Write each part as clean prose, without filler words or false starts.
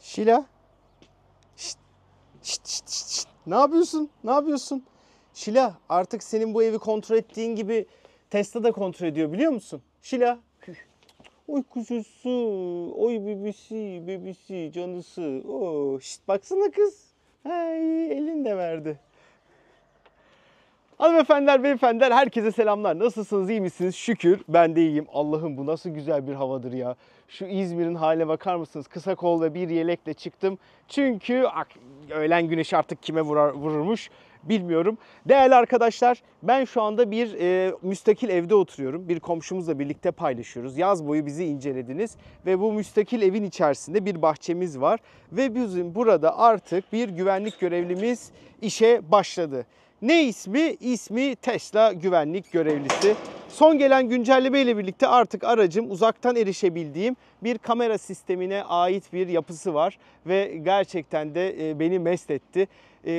Şila. Şşt, şşt, şşt, şşt, şşt. Ne yapıyorsun? Ne yapıyorsun? Şila, artık senin bu evi kontrol ettiğin gibi Tesla da kontrol ediyor, biliyor musun? Şila. Oy kuzusu, oy bebisi, canısı. Oo, şşt, baksana kız. Hey, elin de verdi. Hanımefendiler, beyefendiler, herkese selamlar. Nasılsınız, iyi misiniz? Şükür ben de iyiyim. Allah'ım, bu nasıl güzel bir havadır ya. Şu İzmir'in haline bakar mısınız? Kısa kol ve bir yelekle çıktım. Çünkü öğlen güneşi artık kime vururmuş bilmiyorum. Değerli arkadaşlar, ben şu anda bir müstakil evde oturuyorum. Bir komşumuzla birlikte paylaşıyoruz. Yaz boyu bizi incelediniz ve bu müstakil evin içerisinde bir bahçemiz var. Ve bizim burada artık bir güvenlik görevlimiz işe başladı. Ne ismi? İsmi Tesla güvenlik görevlisi. Son gelen güncelleme ile birlikte artık aracım uzaktan erişebildiğim bir kamera sistemine ait bir yapısı var. Ve gerçekten de beni mest etti.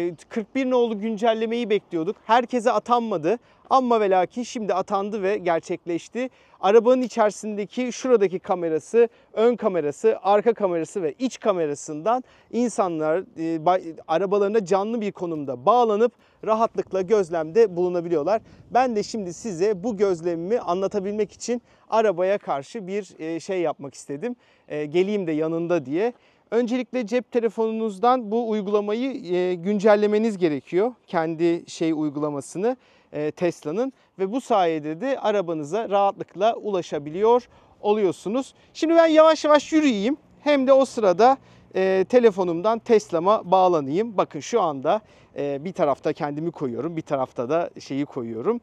41 nolu güncellemeyi bekliyorduk. Herkese atanmadı. Ama ve lakin şimdi atandı ve gerçekleşti. Arabanın içerisindeki şuradaki kamerası, ön kamerası, arka kamerası ve iç kamerasından insanlar arabalarına canlı bir konumda bağlanıp rahatlıkla gözlemde bulunabiliyorlar. Ben de şimdi size bu gözlemimi anlatabilmek için arabaya karşı bir şey yapmak istedim. Geleyim de yanında diye. Öncelikle cep telefonunuzdan bu uygulamayı güncellemeniz gerekiyor. Kendi uygulamasını Tesla'nın ve bu sayede de arabanıza rahatlıkla ulaşabiliyor oluyorsunuz. Şimdi ben yavaş yavaş yürüyeyim. Hem de o sırada telefonumdan Tesla'ma bağlanayım. Bakın şu anda bir tarafta kendimi koyuyorum, bir tarafta da şeyi koyuyorum.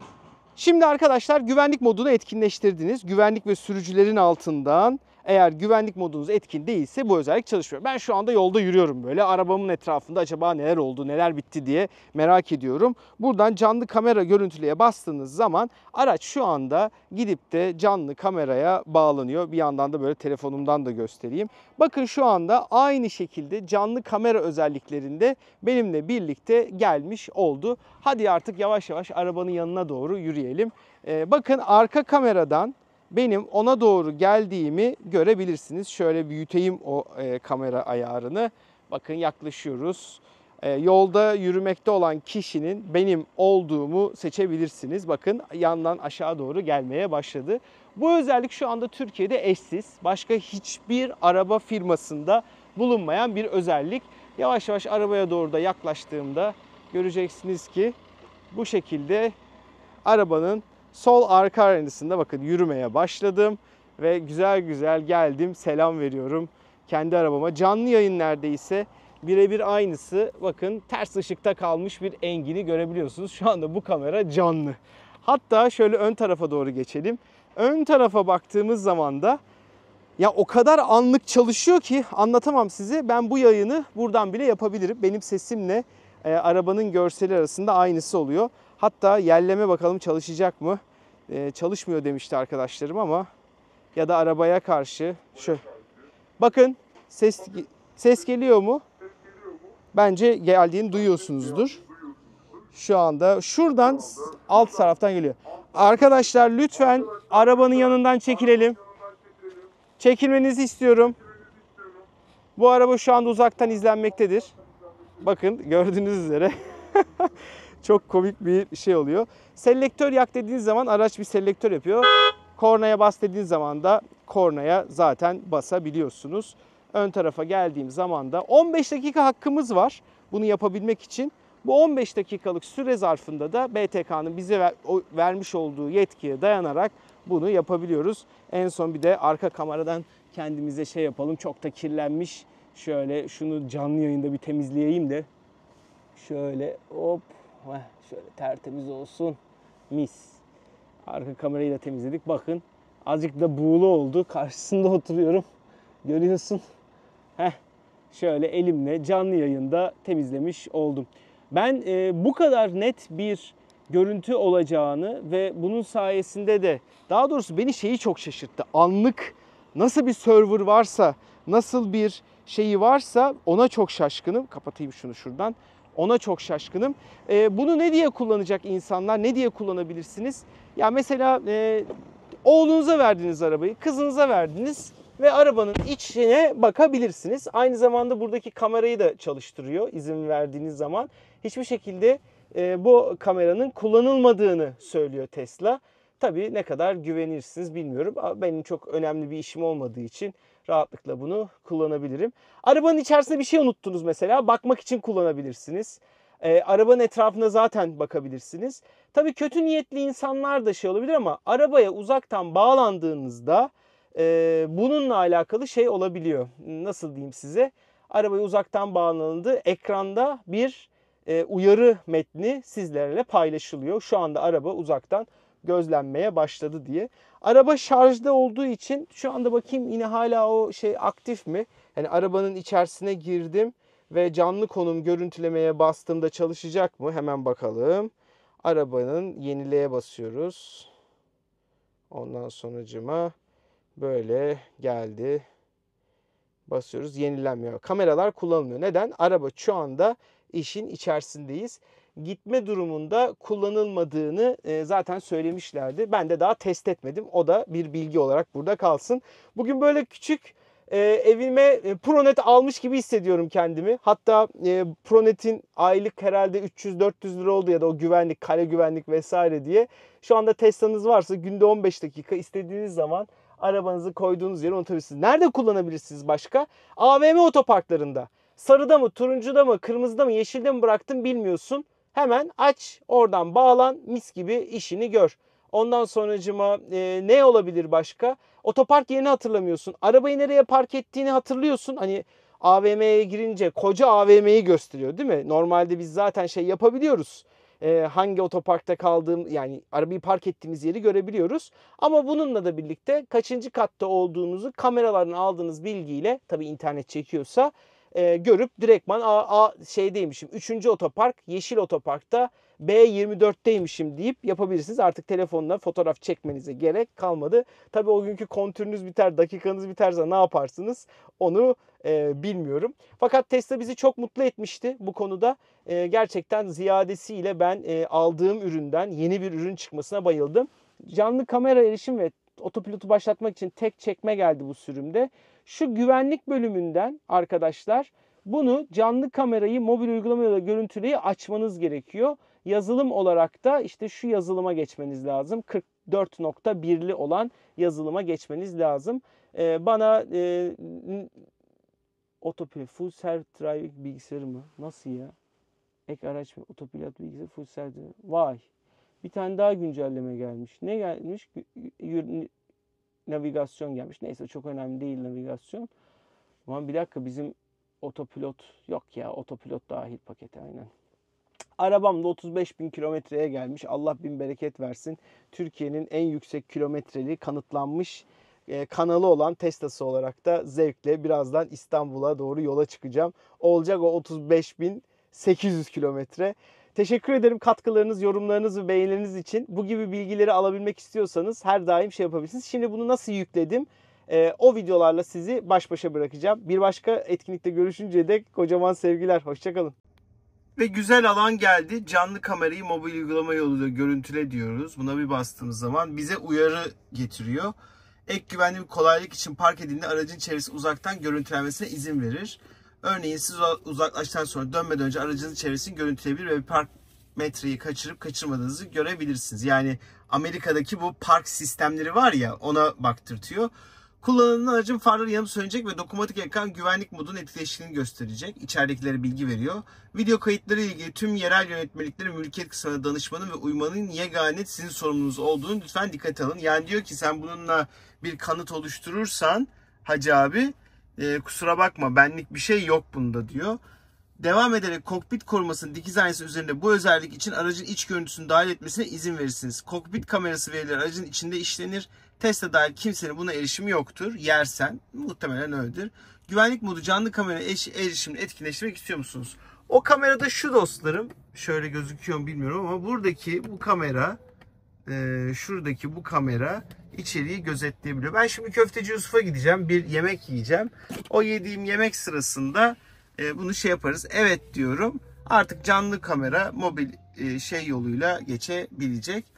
Şimdi arkadaşlar güvenlik modunu etkinleştirdiniz. Güvenlik ve sürücülerin altından eğer güvenlik modunuz etkin değilse bu özellik çalışmıyor. Ben şu anda yolda yürüyorum böyle. Arabamın etrafında acaba neler oldu, neler bitti diye merak ediyorum. Buradan canlı kamera görüntüleye bastığınız zaman araç şu anda gidip de canlı kameraya bağlanıyor. Bir yandan da böyle telefonumdan da göstereyim. Bakın şu anda aynı şekilde canlı kamera özelliklerinde benimle birlikte gelmiş oldu. Hadi artık yavaş yavaş arabanın yanına doğru yürüyelim. Bakın arka kameradan benim ona doğru geldiğimi görebilirsiniz. Şöyle büyüteyim o kamera ayarını. Bakın yaklaşıyoruz. Yolda yürümekte olan kişinin benim olduğumu seçebilirsiniz. Bakın yandan aşağı doğru gelmeye başladı. Bu özellik şu anda Türkiye'de eşsiz. Başka hiçbir araba firmasında bulunmayan bir özellik. Yavaş yavaş arabaya doğru da yaklaştığımda göreceksiniz ki bu şekilde arabanın sol arka aynasında bakın yürümeye başladım ve güzel güzel geldim, selam veriyorum kendi arabama. Canlı yayın neredeyse birebir aynısı. Bakın ters ışıkta kalmış bir Engin'i görebiliyorsunuz. Şu anda bu kamera canlı. Hatta şöyle ön tarafa doğru geçelim. Ön tarafa baktığımız zaman da ya o kadar anlık çalışıyor ki anlatamam size. Ben bu yayını buradan bile yapabilirim. Benim sesimle arabanın görseli arasında aynısı oluyor. Hatta yerleme bakalım çalışacak mı? Çalışmıyor demişti arkadaşlarım ama ya da arabaya karşı şu. Bakın ses geliyor mu? Bence geldiğini duyuyorsunuzdur. Şu anda şuradan alt taraftan geliyor. Arkadaşlar lütfen arabanın yanından çekilelim. Çekilmenizi istiyorum. Bu araba şu anda uzaktan izlenmektedir. Bakın gördüğünüz üzere. Çok komik bir şey oluyor. Selektör yak dediğiniz zaman araç bir selektör yapıyor. Kornaya bas dediğiniz zaman da kornaya zaten basabiliyorsunuz. Ön tarafa geldiğim zaman da 15 dakika hakkımız var bunu yapabilmek için. Bu 15 dakikalık süre zarfında da BTK'nın bize vermiş olduğu yetkiye dayanarak bunu yapabiliyoruz. En son bir de arka kameradan kendimize yapalım. Çok da kirlenmiş. Şöyle şunu canlı yayında bir temizleyeyim de. Şöyle hop. Şöyle tertemiz olsun. Mis. Arka kamerayı da temizledik. Bakın azıcık da buğulu oldu. Karşısında oturuyorum. Görüyorsun. Şöyle elimle canlı yayında temizlemiş oldum. Ben bu kadar net bir görüntü olacağını ve bunun sayesinde de daha doğrusu beni çok şaşırttı. Anlık nasıl bir server varsa, nasıl bir şeyi varsa ona çok şaşkınım. Kapatayım şunu şuradan. Ona çok şaşkınım. Bunu ne diye kullanacak insanlar? Ne diye kullanabilirsiniz? Ya mesela oğlunuza verdiniz arabayı, kızınıza verdiniz. ve arabanın içine bakabilirsiniz. Aynı zamanda buradaki kamerayı da çalıştırıyor izin verdiğiniz zaman. Hiçbir şekilde bu kameranın kullanılmadığını söylüyor Tesla. Tabii ne kadar güvenirsiniz bilmiyorum. Benim çok önemli bir işim olmadığı için rahatlıkla bunu kullanabilirim. Arabanın içerisinde bir şey unuttunuz mesela. Bakmak için kullanabilirsiniz. Arabanın etrafına zaten bakabilirsiniz. Tabii kötü niyetli insanlar da şey olabilir ama arabaya uzaktan bağlandığınızda bununla alakalı şey olabiliyor. Nasıl diyeyim size? Arabaya uzaktan bağlanıldı. Ekranda bir uyarı metni sizlerle paylaşılıyor. Şu anda araba uzaktan gözlenmeye başladı diye. Araba şarjda olduğu için şu anda bakayım yine hala o şey aktif mi? Yani arabanın içerisine girdim ve canlı konum görüntülemeye bastığımda çalışacak mı? Hemen bakalım. Arabanın yenileye basıyoruz. Ondan sonracıma böyle geldi. Basıyoruz, yenilenmiyor. Kameralar kullanılmıyor. Neden? Araba şu anda işin içerisindeyiz. Gitme durumunda kullanılmadığını zaten söylemişlerdi. Ben de daha test etmedim. O da bir bilgi olarak burada kalsın. Bugün böyle küçük evime Pronet almış gibi hissediyorum kendimi. Hatta Pronet'in aylık herhalde 300-400 lira oldu ya da o güvenlik, kare güvenlik vesaire diye. Şu anda Tesla'nız varsa günde 15 dakika istediğiniz zaman arabanızı koyduğunuz yere unutabilirsiniz. Nerede kullanabilirsiniz başka? AVM otoparklarında. Sarıda mı, turuncuda mı, kırmızıda mı, yeşilde mi bıraktın bilmiyorsun. Hemen aç, oradan bağlan, mis gibi işini gör. Ondan sonracıma ne olabilir başka? Otopark yerini hatırlamıyorsun. Arabayı nereye park ettiğini hatırlıyorsun. Hani AVM'ye girince koca AVM'yi gösteriyor değil mi? Normalde biz zaten şey yapabiliyoruz. Hangi otoparkta kaldığım, yani arabayı park ettiğimiz yeri görebiliyoruz. Ama bununla da birlikte kaçıncı katta olduğunuzu kameraların aldığınız bilgiyle, tabii internet çekiyorsa, görüp direktman şeydeymişim, 3. otopark yeşil otoparkta B24'teymişim deyip yapabilirsiniz. Artık telefonla fotoğraf çekmenize gerek kalmadı. Tabii o günkü kontürünüz biter, dakikanız biterse ne yaparsınız onu bilmiyorum. Fakat Tesla bizi çok mutlu etmişti bu konuda. Gerçekten ziyadesiyle ben aldığım üründen yeni bir ürün çıkmasına bayıldım. Canlı kamera erişim ve otopilotu başlatmak için tek çekme geldi bu sürümde. Şu güvenlik bölümünden arkadaşlar bunu canlı kamerayı mobil uygulamayla görüntüleyi açmanız gerekiyor. Yazılım olarak da işte şu yazılıma geçmeniz lazım. 44.1'li olan yazılıma geçmeniz lazım. Bana otopilot full self driving bilgisayarı mı? Nasıl ya? Ek araç mı? Otopilot bilgisayarı full self driving. Vay. Bir tane daha güncelleme gelmiş. Ne gelmiş? Navigasyon gelmiş. Neyse çok önemli değil navigasyon. Ama bir dakika, bizim otopilot yok ya. Otopilot dahil pakete aynen. Arabam da 35.000 kilometreye gelmiş. Allah bin bereket versin. Türkiye'nin en yüksek kilometreli kanıtlanmış kanalı olan Tesla'sı olarak da zevkle birazdan İstanbul'a doğru yola çıkacağım. Olacak o 35.800 kilometre. Teşekkür ederim katkılarınız, yorumlarınız ve beğenileriniz için. Bu gibi bilgileri alabilmek istiyorsanız her daim şey yapabilirsiniz. Şimdi bunu nasıl yükledim? O videolarla sizi baş başa bırakacağım. Bir başka etkinlikte görüşünceye dek kocaman sevgiler. Hoşçakalın. Ve güzel alan geldi. Canlı kamerayı mobil uygulama yoluyla görüntüle diyoruz. Buna bir bastığımız zaman bize uyarı getiriyor. Ek güvenli bir kolaylık için park edildiğinde aracın çevresi uzaktan görüntülenmesine izin verir. Örneğin siz uzaklaştıktan sonra dönmeden önce aracınızın çevresini görüntüleyebilir ve bir park metreyi kaçırıp kaçırmadığınızı görebilirsiniz. Yani Amerika'daki bu park sistemleri var ya, ona baktırtıyor. Kullanılan aracın farları yanıp sönecek ve dokunmatik ekran güvenlik modunun etkileştiğini gösterecek. İçeridekilere bilgi veriyor. Video kayıtları ile ilgili tüm yerel yönetmeliklerin mülkiyet kısmına danışmanın ve uymanın yegane sizin sorumlunuz olduğunu lütfen dikkate alın. Yani diyor ki sen bununla bir kanıt oluşturursan Hacı abi kusura bakma, benlik bir şey yok bunda diyor. Devam ederek kokpit korumasının dikiz aynası üzerinde bu özellik için aracın iç görüntüsünü dahil etmesine izin verirsiniz. Kokpit kamerası verileri aracın içinde işlenir. Tesla dahil kimsenin buna erişimi yoktur. Yersen muhtemelen öyledir. Güvenlik modu canlı kamera erişimini etkileştirmek istiyor musunuz? O kamerada şu dostlarım, şöyle gözüküyor mu bilmiyorum ama buradaki bu kamera, şuradaki bu kamera içeriği gözetleyebiliyor. Ben şimdi Köfteci Yusuf'a gideceğim, bir yemek yiyeceğim. O yediğim yemek sırasında bunu şey yaparız. Evet diyorum. Artık canlı kamera mobil şey yoluyla geçebilecek.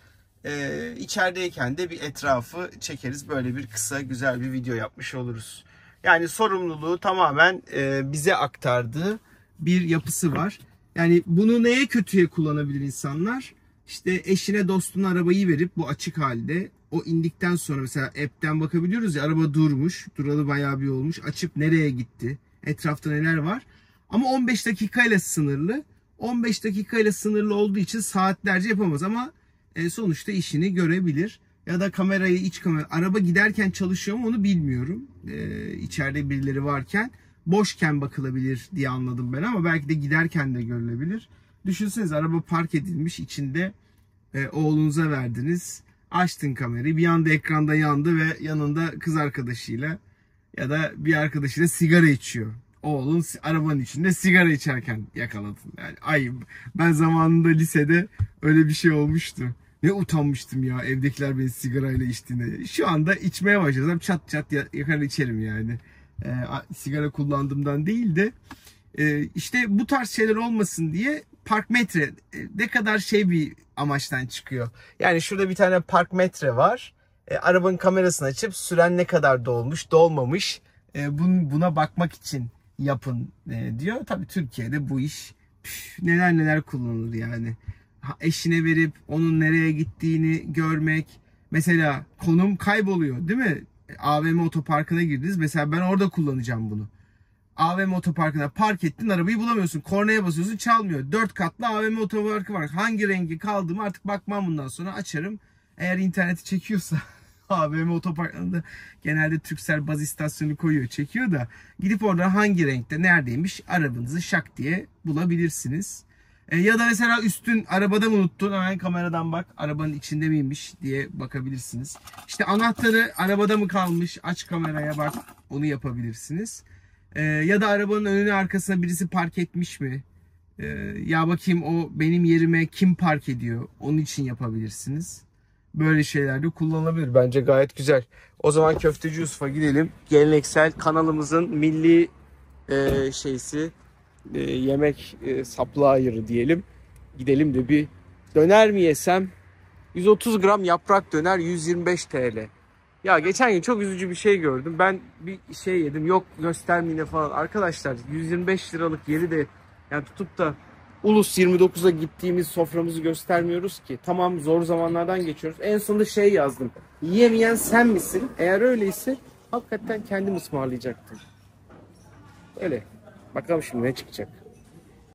içerideyken de bir etrafı çekeriz. Böyle bir kısa güzel bir video yapmış oluruz. Yani sorumluluğu tamamen bize aktardığı bir yapısı var. Yani bunu neye kötüye kullanabilir insanlar? İşte eşine dostuna arabayı verip bu açık halde o indikten sonra mesela app'ten bakabiliyoruz ya, araba durmuş. Duralı bayağı bir olmuş. Açıp nereye gitti? Etrafta neler var? Ama 15 dakikayla sınırlı. 15 dakikayla sınırlı olduğu için saatlerce yapamaz ama sonuçta işini görebilir. Ya da kamerayı, iç kamera, araba giderken çalışıyor mu onu bilmiyorum. İçeride birileri varken boşken bakılabilir diye anladım ben ama belki de giderken de görülebilir. Düşünsenize, araba park edilmiş, içinde oğlunuza verdiniz. Açtın kamerayı, bir anda ekranda yandı ve yanında kız arkadaşıyla ya da bir arkadaşıyla sigara içiyor. Oğlun arabanın içinde sigara içerken yakaladın. Yani ay, ben zamanında lisede öyle bir şey olmuştu. Ne utanmıştım ya, evdekiler beni sigarayla içtiğinde. Şu anda içmeye başlasam çat çat yakar içerim yani. Sigara kullandığımdan değil de işte bu tarz şeyler olmasın diye park metre ne kadar şey bir amaçtan çıkıyor. Yani şurada bir tane park metre var. Arabanın kamerasını açıp süren ne kadar dolmuş dolmamış buna bakmak için yapın diyor. Tabii Türkiye'de bu iş neler neler kullanılır yani. Eşine verip onun nereye gittiğini görmek. Mesela konum kayboluyor değil mi? AVM otoparkına girdiniz. Mesela ben orada kullanacağım bunu. AVM otoparkına park ettin, arabayı bulamıyorsun. Kornaya basıyorsun, çalmıyor. 4 katlı AVM otoparkı var. Hangi rengi kaldığımı artık bakmam, bundan sonra açarım. Eğer interneti çekiyorsa AVM otoparklarında genelde Turkcell baz istasyonu koyuyor, çekiyor da gidip orada hangi renkte neredeymiş arabanızı şak diye bulabilirsiniz. Ya da mesela üstün arabada mı unuttun, hemen kameradan bak arabanın içinde miymiş diye bakabilirsiniz. İşte anahtarı arabada mı kalmış, aç kameraya bak, onu yapabilirsiniz. Ya da arabanın önüne arkasına birisi park etmiş mi? Ya bakayım o benim yerime kim park ediyor? Onun için yapabilirsiniz. Böyle şeyler de kullanılabilir. Bence gayet güzel. O zaman Köfteci Yusuf'a gidelim. Geleneksel kanalımızın milli yemek supplier'ı diyelim. Gidelim de bir döner mi yesem? 130 gram yaprak döner 125 TL. Ya geçen gün çok üzücü bir şey gördüm. Ben bir şey yedim. Yok göstermeyine falan. Arkadaşlar 125 liralık yeri de yani tutup da Ulus 29'a gittiğimiz soframızı göstermiyoruz ki. Tamam, zor zamanlardan geçiyoruz. En sonunda şey yazdım. Yiyemeyen sen misin? Eğer öyleyse hakikaten kendim ısmarlayacaktım. Öyle. Bakalım şimdi ne çıkacak.